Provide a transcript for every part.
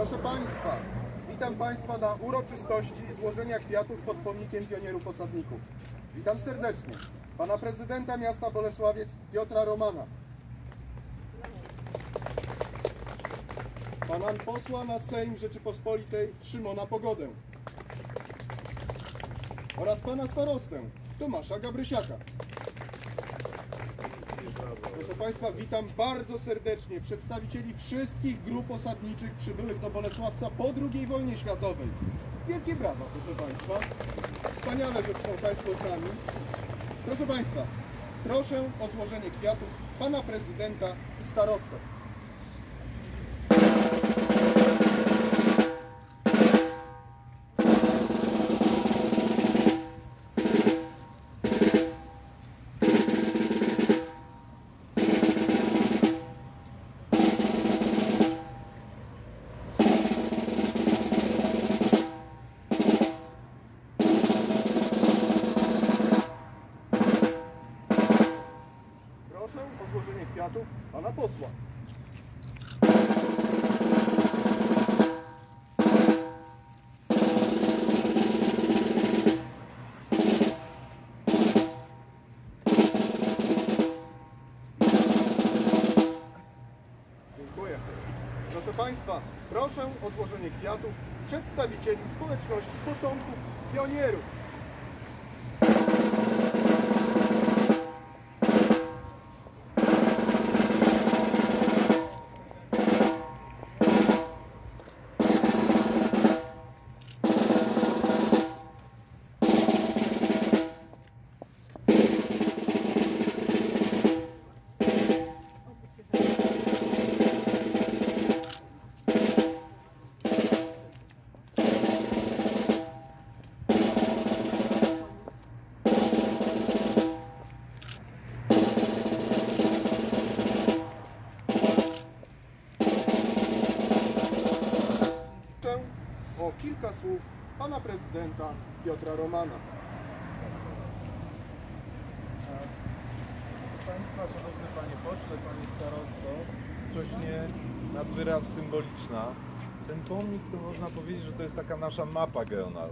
Proszę Państwa, witam Państwa na uroczystości złożenia kwiatów pod pomnikiem pionierów osadników. Witam serdecznie Pana Prezydenta Miasta Bolesławiec Piotra Romana, Pana Posła na Sejm Rzeczypospolitej Szymona Pogodę oraz Pana Starostę Tomasza Gabrysiaka. Proszę Państwa, witam bardzo serdecznie przedstawicieli wszystkich grup osadniczych przybyłych do Bolesławca po II wojnie światowej. Wielkie brawa, proszę Państwa. Wspaniale, że są Państwo z nami. Proszę Państwa, proszę o złożenie kwiatów Pana Prezydenta i Starostę. Proszę o złożenie kwiatów Pana Posła. Dziękuję. Proszę Państwa, proszę o złożenie kwiatów przedstawicieli społeczności potomków pionierów. O kilka słów Pana Prezydenta Piotra Romana. Proszę Państwa, Szanowny Panie Pośle, Panie Starosto, czośnie nad wyraz symboliczna. Ten pomnik to można powiedzieć, że to jest taka nasza mapa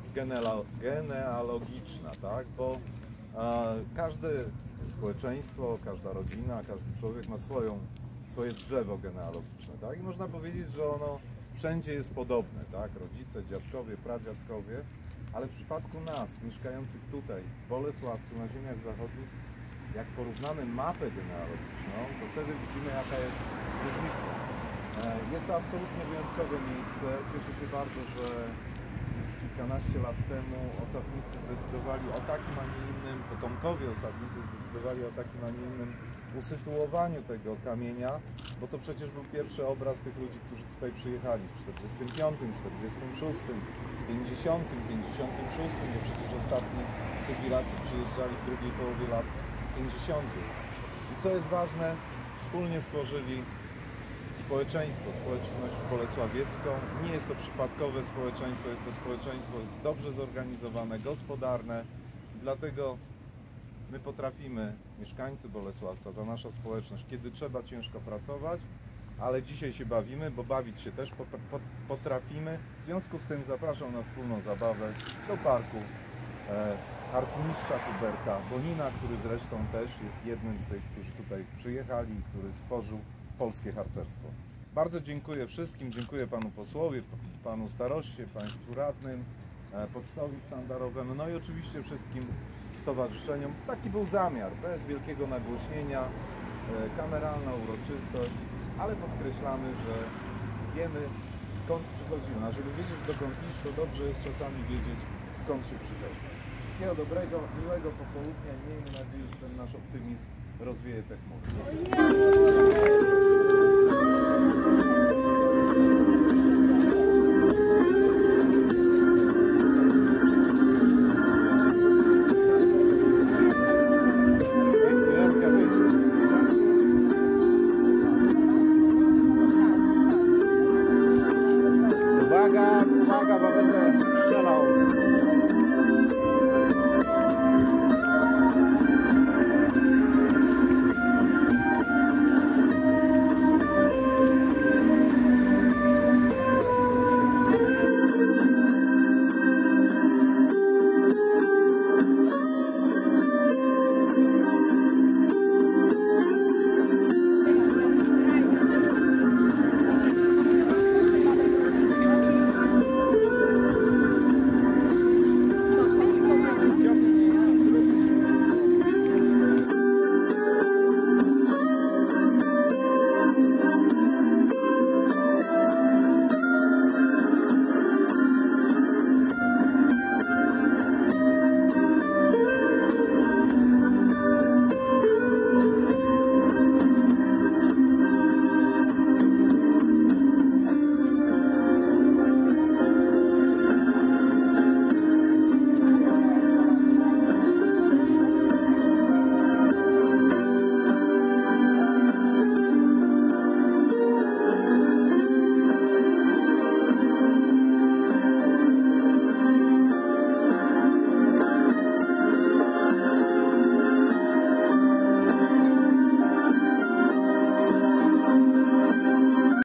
genealogiczna, tak? Bo każde społeczeństwo, każda rodzina, każdy człowiek ma swoje drzewo genealogiczne, tak? I można powiedzieć, że ono wszędzie jest podobne, tak? Rodzice, dziadkowie, pradziadkowie, ale w przypadku nas, mieszkających tutaj, w Bolesławcu, na ziemiach zachodnich, jak porównamy mapę genealogiczną, to wtedy widzimy, jaka jest różnica. Jest to absolutnie wyjątkowe miejsce. Cieszę się bardzo, że już kilkanaście lat temu osadnicy zdecydowali o takim, a nie innym, potomkowie osadników zdecydowali o takim, a nie innym usytuowaniu tego kamienia, bo to przecież był pierwszy obraz tych ludzi, którzy tutaj przyjechali w 45, 46, 50, 56, bo przecież ostatni Sybiracy przyjeżdżali w drugiej połowie lat 50. I co jest ważne, wspólnie stworzyli społeczeństwo, społeczność bolesławiecką. Nie jest to przypadkowe społeczeństwo, jest to społeczeństwo dobrze zorganizowane, gospodarne. I dlatego my potrafimy, mieszkańcy Bolesławca, ta nasza społeczność, kiedy trzeba ciężko pracować, ale dzisiaj się bawimy, bo bawić się też potrafimy. W związku z tym zapraszam na wspólną zabawę do parku arcymistrza Huberta Bonina, który zresztą też jest jednym z tych, którzy tutaj przyjechali i który stworzył polskie harcerstwo. Bardzo dziękuję wszystkim, dziękuję Panu Posłowi, Panu Staroście, Państwu Radnym, Pocztowi Sztandarowemu, no i oczywiście wszystkim stowarzyszeniom. Taki był zamiar, bez wielkiego nagłośnienia, kameralna uroczystość, ale podkreślamy, że wiemy, skąd przychodzimy. A żeby wiedzieć, dokąd iść, to dobrze jest czasami wiedzieć, skąd się przychodzi. Wszystkiego dobrego, miłego popołudnia i miejmy nadzieję, że ten nasz optymizm rozwieje te chmury.